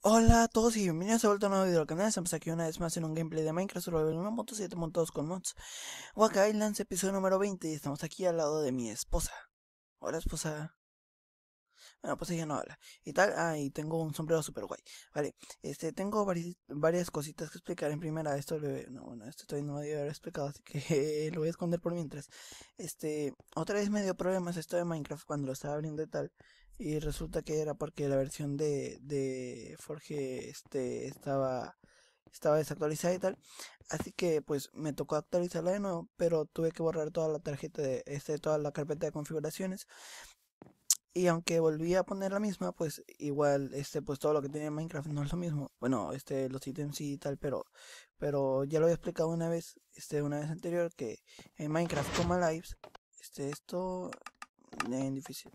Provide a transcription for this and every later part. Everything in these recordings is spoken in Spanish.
Hola a todos y bienvenidos a vuelta a un nuevo video del canal. Estamos aquí una vez más en un gameplay de Minecraft Survival 1.7 con mods. Waka Islands, episodio número 20, y estamos aquí al lado de mi esposa. Hola, esposa. Bueno, pues ella no habla. Y tal, y tengo un sombrero super guay. Vale, tengo varias cositas que explicar. En primera, no, bueno, esto todavía no lo había explicado, así que lo voy a esconder por mientras. Otra vez me dio problemas esto de Minecraft cuando lo estaba abriendo y tal. Y resulta que era porque la versión de Forge, estaba desactualizada y tal. Así que pues me tocó actualizarla de nuevo, pero tuve que borrar toda la tarjeta toda la carpeta de configuraciones. Y aunque volví a poner la misma, pues igual, pues todo lo que tenía en Minecraft no es lo mismo. Bueno, los ítems sí y tal, pero ya lo había explicado una vez anterior, que en Minecraft Coma Lives, esto, en difícil.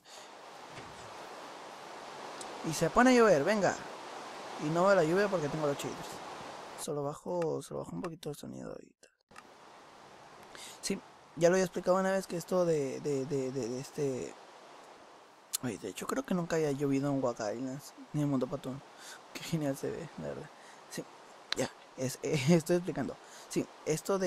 Y se pone a llover, venga. Y no veo la lluvia porque tengo los shaders. Solo bajo un poquito el sonido y tal. Sí, ya lo había explicado una vez que esto de. Oye, de hecho creo que nunca haya llovido en Waka Islands, ni en Mundo Patún. Qué genial se ve, la verdad. Sí, ya, estoy explicando. Sí, esto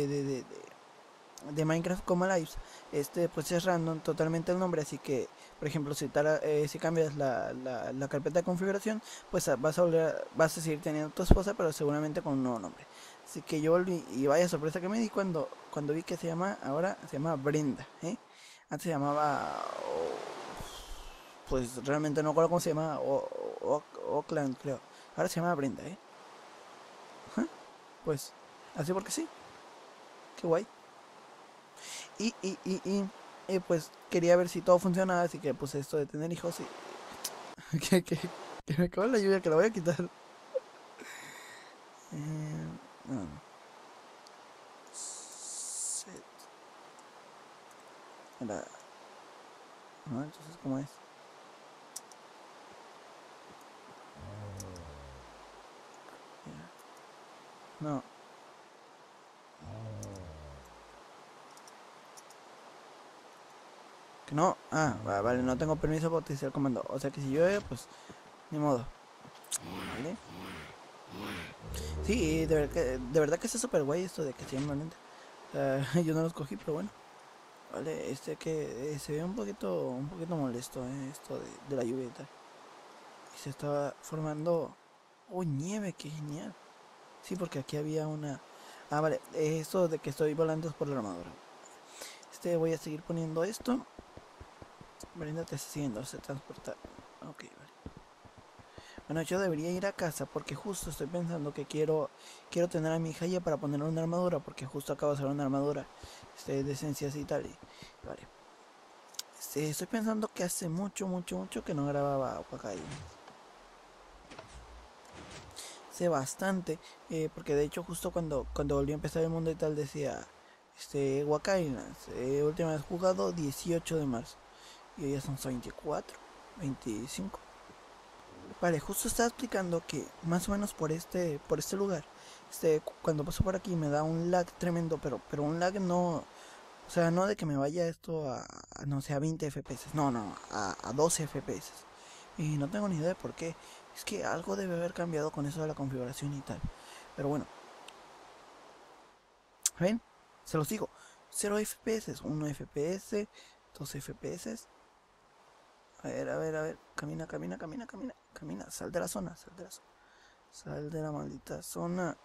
de Minecraft como Lives, pues es random totalmente el nombre, así que, por ejemplo, si cambias la carpeta de configuración, pues vas a seguir teniendo tu esposa, pero seguramente con un nuevo nombre. Así que yo volví, y vaya sorpresa que me di cuando vi que ahora se llama Brenda, ¿eh? Antes se llamaba, pues realmente no recuerdo cómo se llama, Oakland creo. Ahora se llama Brenda, ¿eh? Ajá. Pues, así porque sí, qué guay. Y, y, y, y, pues quería ver si todo funcionaba, así que puse esto de tener hijos y que me acabó la lluvia, que la voy a quitar. No, set, era, ¿no? Entonces, ¿cómo es? Yeah. No, que no. Vale, no tengo permiso para utilizar el comando. O sea que si llueve, pues ni modo. ¿Vale? Sí, de verdad que está súper guay esto de que se llama lenta. O sea, yo no lo escogí, pero bueno. Vale, que se ve un poquito molesto, esto de la lluvia y tal. Y se estaba formando, oh, nieve, qué genial. Sí, porque aquí había una. Vale, esto de que estoy volando es por la armadura. Voy a seguir poniendo esto. Brenda te está siguiendo, se transporta. Ok, vale. Bueno, yo debería ir a casa porque justo estoy pensando que quiero tener a mi hija ya para ponerle una armadura, porque justo acabo de hacer una armadura, de esencias y tal. Vale. Estoy pensando que hace mucho, mucho, mucho que no grababa Wakailen. Sé bastante, porque de hecho justo cuando volví a empezar el mundo y tal decía, Wakailen, última vez jugado 18 de marzo. Y hoy ya son 24, 25. Vale, justo estaba explicando que más o menos por este lugar, cuando paso por aquí me da un lag tremendo, pero un lag no, o sea, no de que me vaya esto no sé, a 20 FPS, no, no, a 12 FPS. Y no tengo ni idea de por qué. Es que algo debe haber cambiado con eso de la configuración y tal. Pero bueno, ¿ven? Se los digo. 0 FPS, 1 FPS, 2 FPS. A ver, a ver, a ver. Camina, camina, camina, camina. Camina, sal de la zona, sal de la zona. Sal de la maldita zona.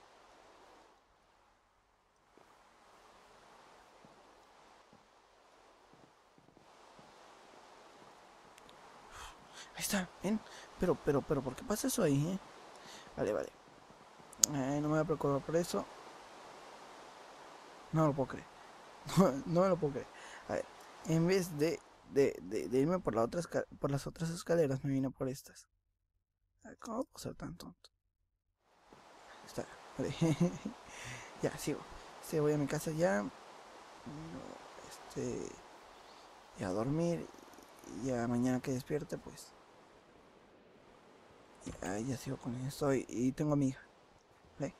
Ahí está, ¿ven? Pero, ¿por qué pasa eso ahí, Vale, vale. No me voy a preocupar por eso. No lo puedo creer. No me lo puedo creer. A ver, en vez de irme por las otras escaleras, me vine por estas. ¿Cómo puedo ser tan tonto? Está, vale. Ya, sigo. Voy a mi casa ya. Este, y a dormir. Y ya mañana que despierte, pues. Ya sigo con esto. Y tengo a mi hija. ¿Vale?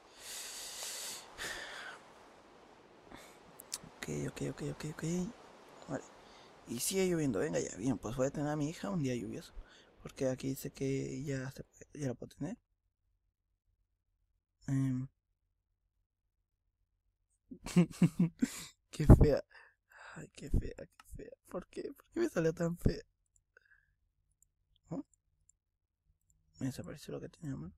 Ok, ok, ok, ok, ok. Vale. Y sigue lloviendo, venga ya, bien, pues voy a tener a mi hija un día lluvioso. Porque aquí dice que ya la puedo tener. Em, qué fea. Ay, qué fea, qué fea. ¿Por qué? ¿Por qué me salió tan fea? ¿Oh? Me desapareció lo que tenía, ¿no?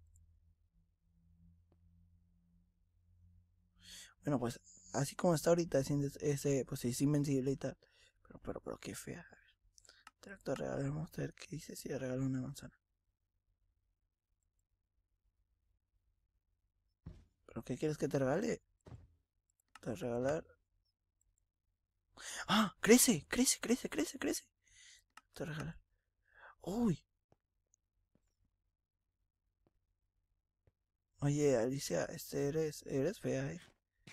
Bueno, pues así como está ahorita, ese, pues es invencible y tal. Pero qué fea. A ver, tractor regalo, vamos a ver qué dice si le regalo una manzana. ¿Pero qué quieres que te regale? Te voy a regalar. ¡Ah! ¡Crece! ¡Crece, crece, crece, crece! Te voy a regalar. ¡Uy! Oye, Alicia, eres fea, eh.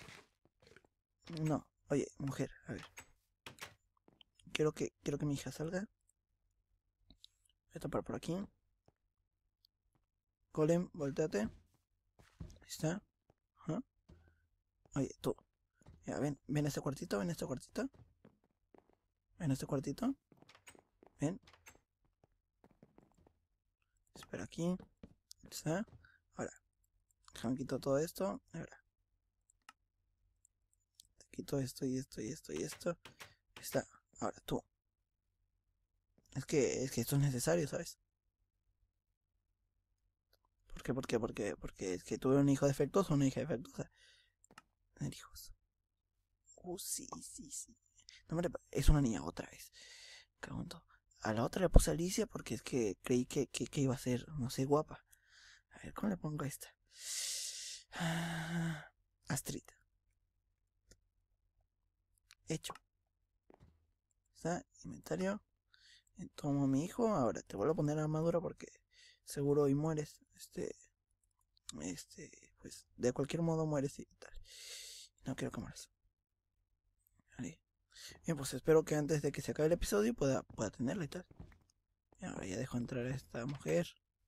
No, oye, mujer, a ver. Quiero que mi hija salga. Voy a tapar por aquí. Golem, volteate. Ahí está. Ajá. Oye, tú. Ya, ven a este cuartito, ven a este cuartito. Ven a este cuartito. Ven. Espera aquí. Ahí está. Ahora, déjame quitar todo esto. Ahora. Te quito esto y esto y esto y esto. Ahí está. Ahora, tú. Es que esto es necesario, ¿sabes? ¿Por qué? ¿Por qué? ¿Por qué? Porque es que tuve un hijo defectuoso o una hija defectuosa. Tener hijos. Sí, sí, sí. No, hombre, es una niña otra vez. Pregunto. A la otra le puse Alicia porque es que creí que iba a ser, no sé, guapa. A ver, ¿cómo le pongo a esta? Astrid. Hecho. Está, inventario. Tomo a mi hijo. Ahora te vuelvo a poner armadura porque seguro hoy mueres. Pues de cualquier modo mueres y tal. No quiero que mueras. Vale. Bien, pues espero que antes de que se acabe el episodio pueda tenerla y tal. Y ahora ya dejo entrar a esta mujer.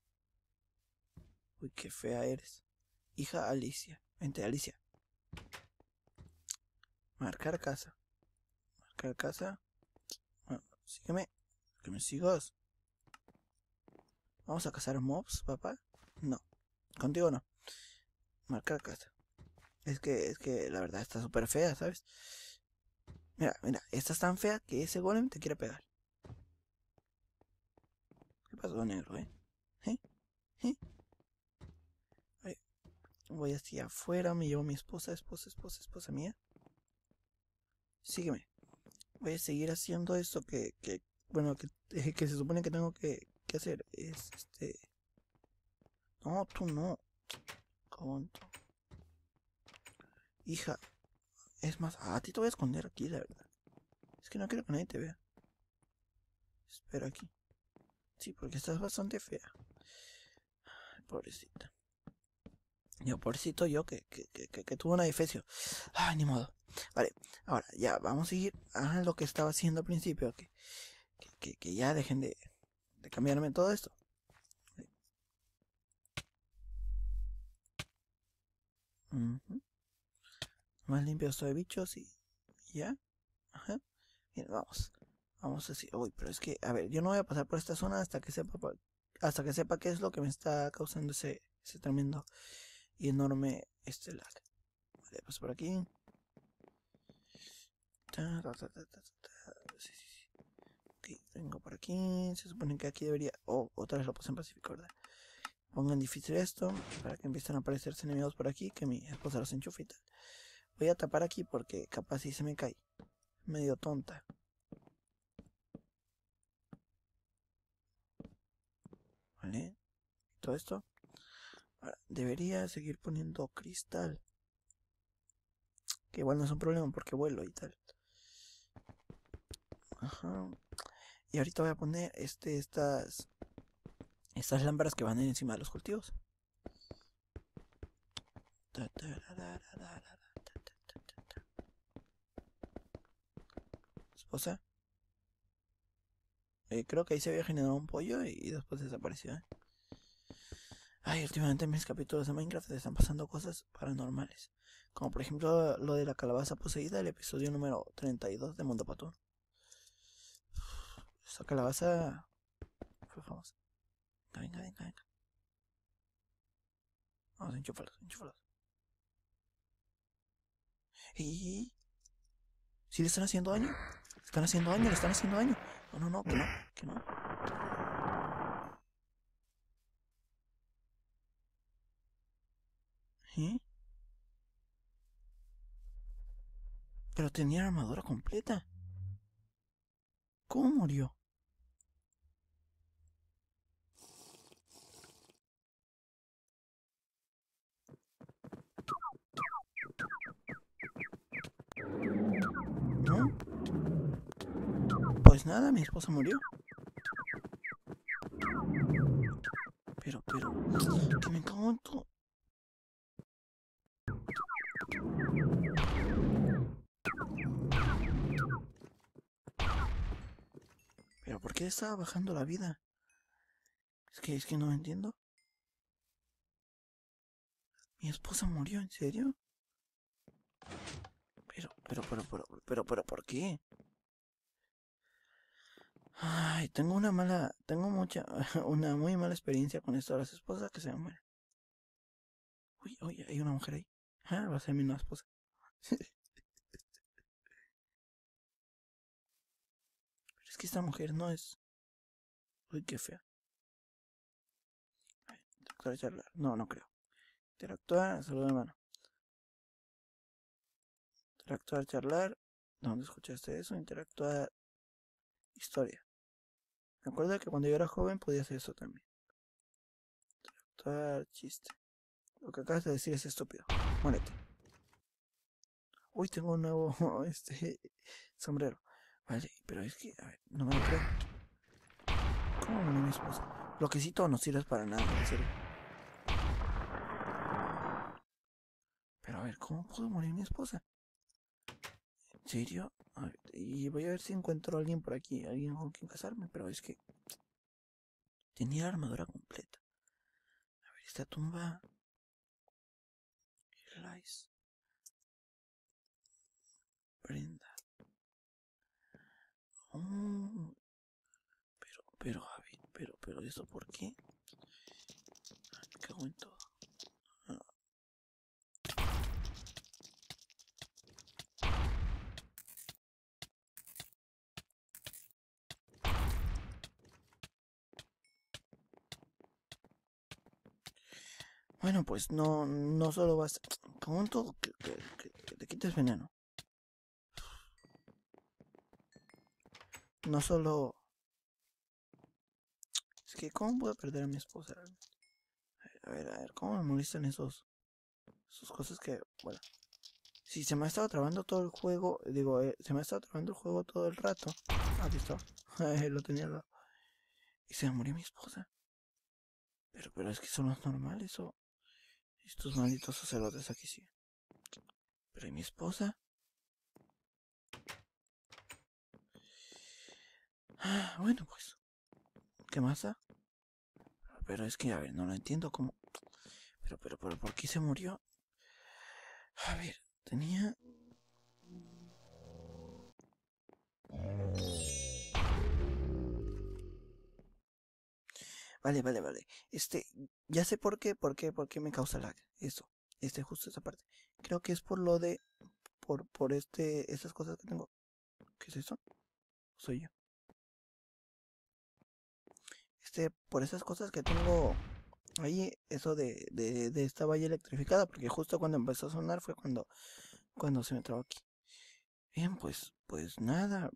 Uy, qué fea eres. Hija Alicia. Vente, Alicia. Marcar casa. Marcar casa. Bueno, sígueme. Que me sigas. Vamos a cazar mobs, papá. No. Contigo no. Marcar casa. Es que la verdad está súper fea, ¿sabes? Mira, mira, esta es tan fea que ese golem te quiere pegar. ¿Qué pasó, negro, eh? ¿Eh? ¿Eh? Ay, voy hacia afuera, me llevo a mi esposa mía. Sígueme. Voy a seguir haciendo esto bueno, que se supone que tengo que hacer. Es No, tú no. Conto. Hija, es más, a ti te voy a esconder aquí, la verdad. Es que no quiero que nadie te vea. Espera aquí. Sí, porque estás bastante fea. Ay, pobrecita. Yo, pobrecito yo, que tuvo una defecio. Ay, ni modo. Vale, ahora ya, vamos a seguir a lo que estaba haciendo al principio. Que ya dejen de cambiarme todo esto. Más limpio esto de bichos y ya. Ajá. Bien, vamos. Vamos así. Uy, pero es que, a ver, yo no voy a pasar por esta zona hasta que sepa qué es lo que me está causando ese tremendo y enorme lag. Vale, paso por aquí. Sí, sí, sí. Ok, vengo por aquí. Se supone que aquí debería. Oh, otra vez lo puse en Pacífico, ¿verdad? Pongan difícil esto para que empiecen a aparecerse enemigos por aquí, que mi esposa los enchufe y tal. Voy a tapar aquí porque capaz si se me cae. Medio tonta. ¿Vale? Todo esto. Ahora, debería seguir poniendo cristal. Que igual no es un problema porque vuelo y tal. Ajá. Y ahorita voy a poner estas lámparas que van encima de los cultivos. Esposa. Creo que ahí se había generado un pollo y después desapareció. Ay, últimamente en mis capítulos de Minecraft están pasando cosas paranormales. Como por ejemplo lo de la calabaza poseída, el episodio número 32 de Mundo Patón. Esa calabaza fue famosa. venga, venga, venga. Vamos, enchúfalos, enchúfalos. ¿Y si le están haciendo daño? ¿Le están haciendo daño? ¿Le están haciendo daño? No, no, no, que no, que no. ¿Eh? Pero tenía la armadura completa. ¿Cómo murió? ¿No? Pues nada, mi esposa murió. Pero, que me cago en todo. Pero ¿por qué estaba bajando la vida? Es que no entiendo. Mi esposa murió, ¿en serio? Pero, ¿por qué? Ay, tengo una muy mala experiencia con esto de las esposas que se me mueren. Uy, uy, hay una mujer ahí. Ah, va a ser mi nueva esposa. Pero es que esta mujer no es... Uy, qué fea. Interactuar, charlar. No, no creo. Interactuar, salud de mano. Interactuar, charlar. ¿Dónde escuchaste eso? Interactuar, historia. Me acuerdo que cuando yo era joven podía hacer eso también. Interactuar, chiste. Lo que acabas de decir es estúpido. Muérete. Uy, tengo un nuevo sombrero. Vale, pero es que, a ver, no me lo creo. ¿Cómo murió mi esposa? Bloquecito no sirves para nada, en serio. Pero a ver, ¿cómo pudo morir mi esposa? ¿En serio? A ver, y voy a ver si encuentro a alguien por aquí, alguien con quien casarme, pero es que tenía la armadura completa. A ver, esta tumba. Lice. Brenda. Oh, Javi, pero, ¿eso por qué? Me cago en todo. Ah, bueno, pues no solo vas. Cago en todo, que te quites veneno. No solo. Es que, ¿cómo puedo perder a mi esposa? A ver, ¿cómo me molestan esos cosas que, bueno, si se me ha estado trabando todo el juego, digo, se me ha estado trabando el juego todo el rato. Aquí está, lo tenía al lado. Y se me murió mi esposa. Pero es que eso no es normal, eso. Estos malditos sacerdotes aquí sí. Pero ¿y mi esposa? Bueno, pues, ¿qué más da? Pero es que, a ver, no lo entiendo cómo. Pero, ¿por qué se murió? A ver, tenía. Vale. Ya sé por qué me causa lag. Eso, justo esa parte. Creo que es por lo de, por esas cosas que tengo. ¿Qué es eso? Soy yo. Por esas cosas que tengo ahí, eso de esta valla electrificada, porque justo cuando empezó a sonar fue cuando se me trabó aquí. Bien, pues nada.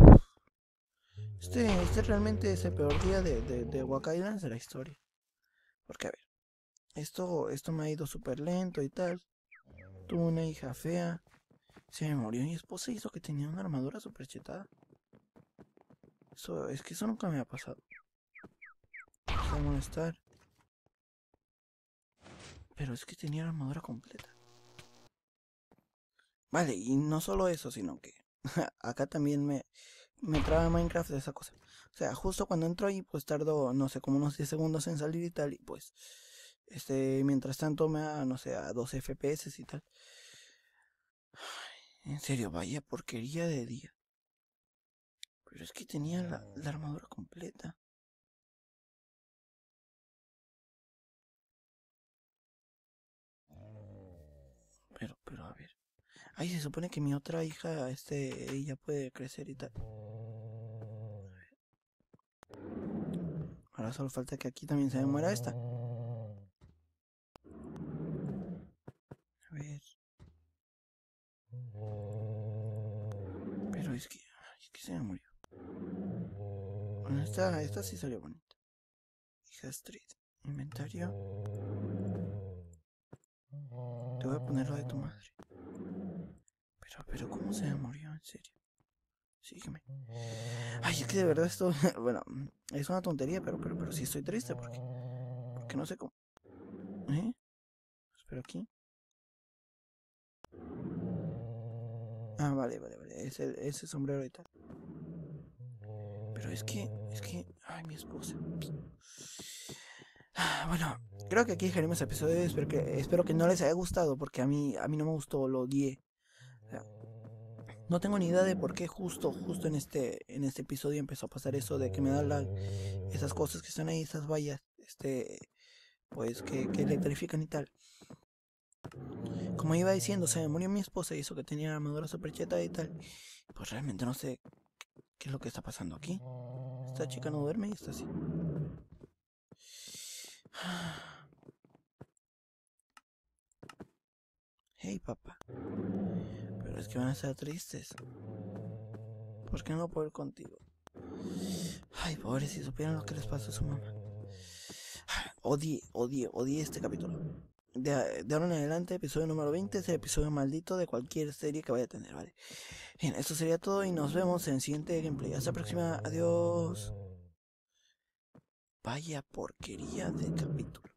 Este realmente es el peor día de Wack Islands de la historia. Porque, a ver, esto me ha ido súper lento y tal. Tuve una hija fea. Se me murió mi esposa y hizo que tenía una armadura súper chetada. Es que eso nunca me ha pasado. Se va a molestar. Pero es que tenía la armadura completa. Vale, y no solo eso, sino que acá también me traba Minecraft de esa cosa. O sea, justo cuando entro ahí, pues tardo, no sé, como unos 10 segundos en salir y tal. Y pues, mientras tanto me da, no sé, a 12 FPS y tal. En serio, vaya porquería de día. Pero es que tenía la armadura completa. Ay, se supone que mi otra hija, ella puede crecer y tal. Ahora solo falta que aquí también se me muera esta. A ver. Pero es que se me murió. Bueno, esta sí salió bonita. Hija Street. Inventario. Te voy a poner lo de tu madre. Pero ¿cómo se me murió? En serio. Sígueme. Ay, es que de verdad esto, bueno, es una tontería, pero sí estoy triste porque no sé cómo. ¿Eh? Espero aquí. Ah, vale. Ese sombrero y tal. Pero ay, mi esposa. Bueno, creo que aquí dejaremos el episodio. Espero que no les haya gustado porque a mí no me gustó, lo odié. O sea, no tengo ni idea de por qué justo en este episodio empezó a pasar eso de que me da esas cosas que están ahí, esas vallas, pues que electrifican y tal. Como iba diciendo, se me murió mi esposa y eso que tenía armadura super cheta y tal. Pues realmente no sé qué es lo que está pasando aquí. Esta chica no duerme y está así. Hey, papá. Pero es que van a estar tristes. ¿Por qué no puedo ir contigo? Ay, pobres, si supieran lo que les pasó a su mamá. Odié este capítulo. De ahora en adelante, episodio número 20 es el episodio maldito de cualquier serie que vaya a tener, ¿vale? Bien, esto sería todo y nos vemos en el siguiente gameplay. Hasta la próxima, adiós. Vaya porquería de capítulo.